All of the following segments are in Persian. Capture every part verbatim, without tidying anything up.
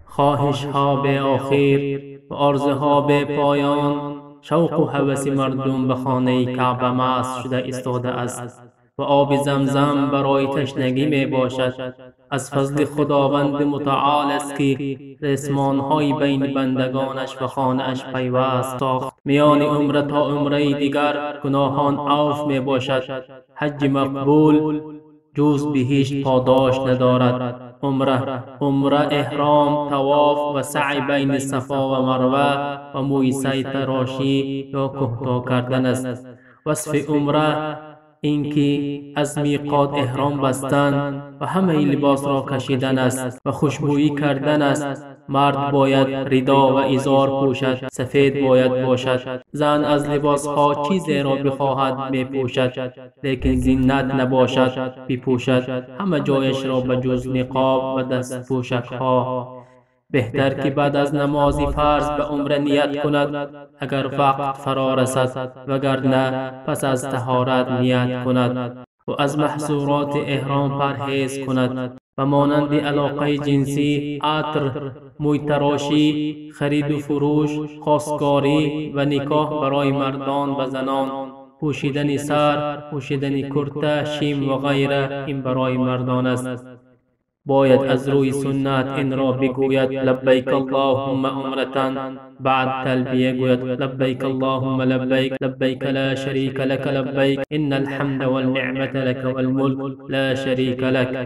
خواهش ها به آخر و عرضه ها به پایان، شوق و هوس مردم به خانه کعبه مست شده ایستاده است و آب زمزم برای تشنگی می باشد. از فضل خداوند متعال است که ریسمان‌های بین بندگانش و خانه اش پیوست ساخت. میان عمره تا عمره دیگر گناهان عفو می باشد. حج مقبول جز بهشت پاداش ندارد. عمره عمره احرام، طواف و سعی بین صفا و مروه و موی سعی تراشی یا کوتاه کردن است. وصف عمره اینکه از میقات احرام بستن و همه لباس را کشیدن است و خوشبویی کردن است. مرد باید ردا و ازار پوشد، سفید باید باشد. زن از لباس ها چیزی را بخواهد می پوشد، لیکن زینت نباشد بپوشد. همه جایش را به جز نقاب و دست پوشک ها. بهتر که بعد از نماز فرض به عمره نیت کند اگر وقت فرا رسد، وگرنه پس از طهارت نیت کند و از محظورات احرام پرهیز کند و مانند علاقه جنسی، عطر، موی تراشی، خرید و فروش، خواستگاری و نکاح برای مردان و زنان، پوشیدن سر، پوشیدن کرته، شیم و غیره این برای مردان است. باید از روی سنت این را بگوید لبیک اللهم عمرتن، بعد تلبیه گوید لبیک اللهم لبیک، لبیک لا شریک لک لبیک، ان الحمد والنعمت لک والملک لا شریک لک.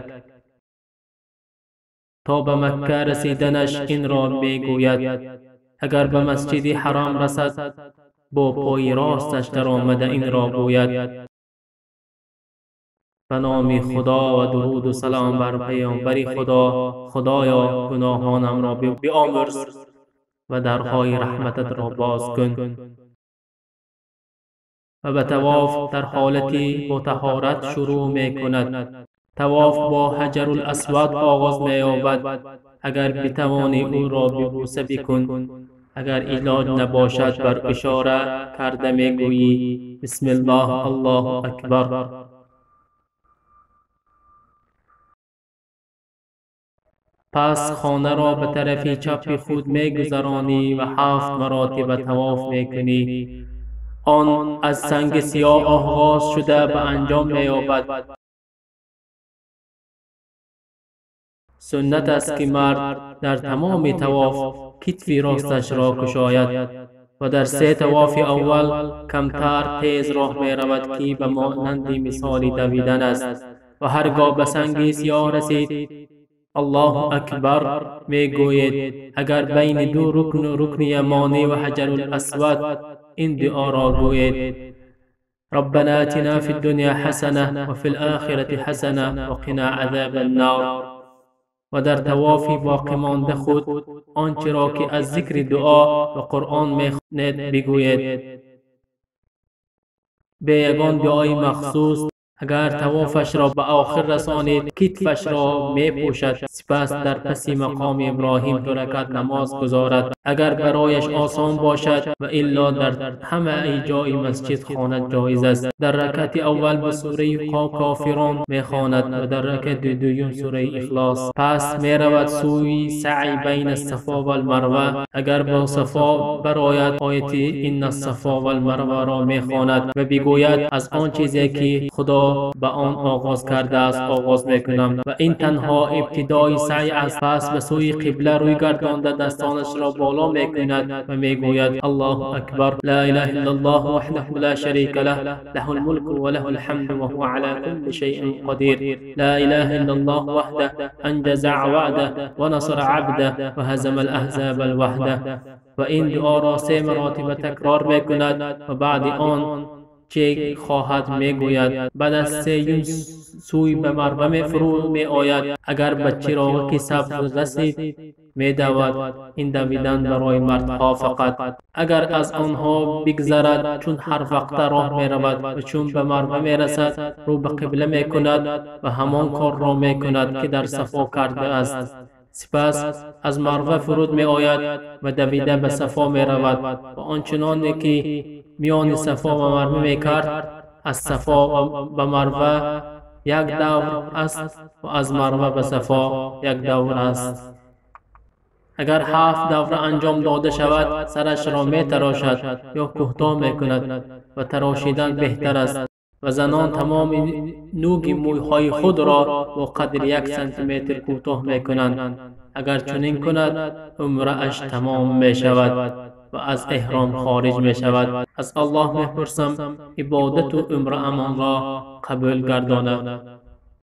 تا به مکه رسیدنش این را میگوید. اگر به مسجد حرام رسد با پای راستش در آمده این را گوید. به نام خدا و درود و سلام بر پیامبر خدا. خدایا گناهانم را بیامرز و درهای رحمتت را باز کن. و به طواف در حالتی با طهارت شروع می کند. طواف با حجر الاسود آغاز می یابد. اگر بتوانی او را ببوسه بکن. اگر علاج نباشد بر اشاره کرده می گویی بسم الله الله اکبر. پس خانه را به طرف چپ خود می گذرانی و هفت مراتب طواف می کنی. آن از سنگ سیاه آغاز شده به انجام می یابد. سنت است که مرد در تمام طواف کتف راستش را کشاید و در سه طواف اول کمتر تیز راه می رود که به مانند مثال دویدن است و هرگاه به سنگ سیاه رسید الله اکبر می گوید. اگر بین دو رکن و رکن یمانی و حجر الاسود این دعا را گوید ربنا آتنا فی الدنیا حسنه و فی الآخرة حسنه و قنا عذاب النار. و در طواف باقی مانده خود آنچه را که از ذکر دعا و قرآن می خواند بگوید. به یگان دعای مخصوص اگر طوافش را به آخر رسانید کتفش را می پوشد. سپس در پس مقام ابراهیم دو رکعت نماز گزارد اگر برایش آسان باشد و الا در همه ای جای مسجد خواند جایز است. در رکعت اول به سوره کافرون می خواند و در رکعت دوم سوره اخلاص. پس می رود سوی سعی بین الصفا و المروه. اگر با صفا برایت آیت ان الصفا و المروه را می خواند و بگوید از آن چیزی که خدا به آن آغاز کرده است آغاز میکنم و این تنها ابتدای سعی است. پس به سوی قبله روی گردانده دستانش را بالا میکند و میگوید الله اکبر لا اله الا الله وحده لا شریک له له الملك و له الحمد و هو علی كل شیء قدیر لا اله الا الله وحده انجز وعده و نصر عبده و هزم الاحزاب الوحده. و این دعا را سه مراتب تکرار میکند و بعد آن چه خواهد میگوید. بعد از سه سوی به مروه می فرو می آید. اگر به چراغ سبز رسید می دود. این دویدن برای مردها فقط. اگر از آنها بگذرد چون هر وقت راه می رود و چون به مروه می رسد رو به قبله می کند و همان کار را می کند که در صفا کرده است. سپس از مروه فرود می آید و دویده به صفا می رود و آنچنانی که میان صفا و مروه می کرد از صفا به مروه یک دور است و از مروه به صفا یک دور است. اگر هفت دوره انجام داده شود سرش را می تراشد یا کوتاه می کند و تراشیدن بهتر است. و زنان تمام نوک موهای خود را با قدر یک سانتی متر کوتاه می کنند. اگر چنین کند عمره‌اش تمام می شود و از احرام خارج می شود. از الله می پرسم عبادت و عمره امان را قبول گرداند.